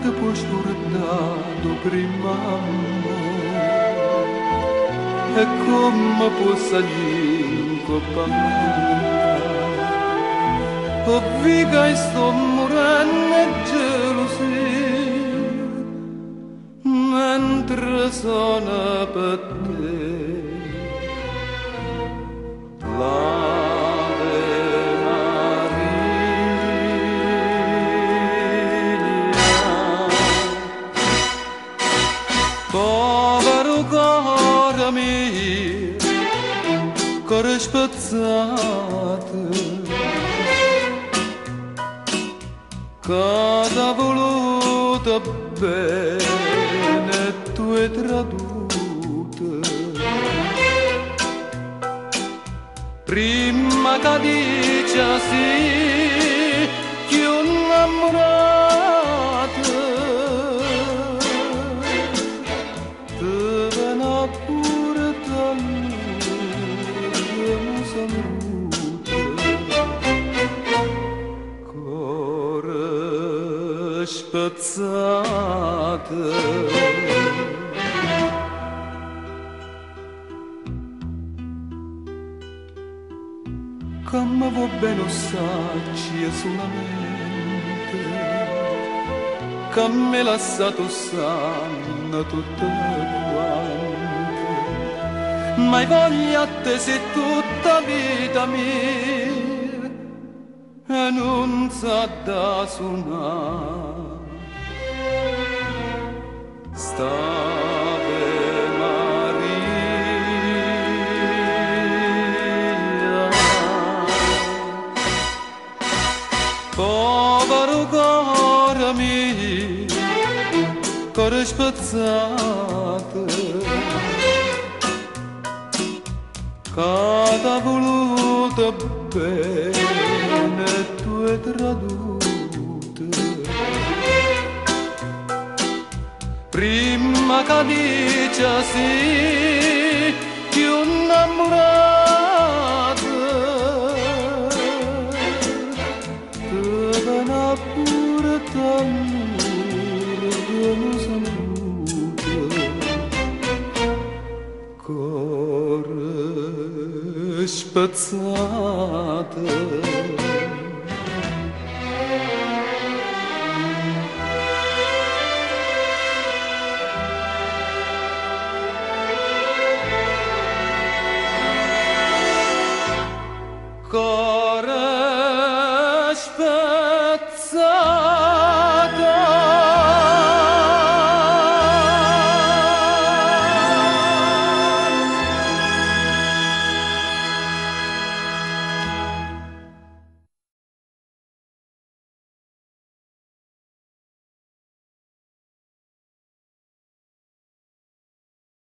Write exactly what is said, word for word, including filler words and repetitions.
te puoi scordare prima amore e come può salire in coppa o viga e sto morendo e gelosia mentre sono per te. L'Ave Maria, povero cuore mio, cuore spezzato, che t'ha voluto bene e tu hai traduto. Prima che dice sì, che un innamorato te viene pure da lui che non saluta. Cuore spezzato, come va bene sacci solamente, che mi ha lasciato sanno tutto quanto, ma voglia te sei tutta vita mia e non sa da suonare. Stave Maria, povero cuore mio, cuore spezzato, che t'ha voluto bene e tu hai traduto. Prima che dice sì, che un innamorato te viene pure t'amore che non saluta. Cuore spezzato, cuore